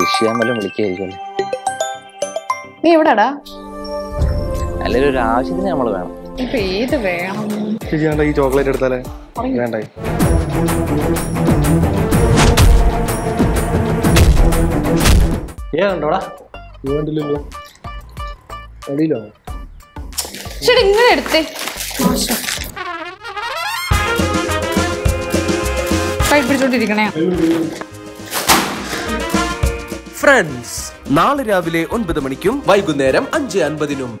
Wish ചെയ്യാൻ വല്ലതും വിളിക്കായിരിക്കും. നീ എവിടാടാ? അല്ലെങ്കിൽ ഒരു ആവശ്യത്തിന് നമ്മൾ വേണം. ഇപ്പൊ ഏത് വേണം? ചേച്ചി ഈ ചോക്ലേറ്റ് എടുത്താലേ? വേണ്ടേ? കണ്ടോടാ? വേണ്ടില്ലല്ലോ. അടിയിലോ? ശരി, ഇങ്ങനെ എടുത്തേ. പിടിച്ചോണ്ടിരിക്കണേ. ഫ്രണ്ട്സ് നാളെ രാവിലെ 9 മണിക്കും വൈകുന്നേരം 5:50-നും.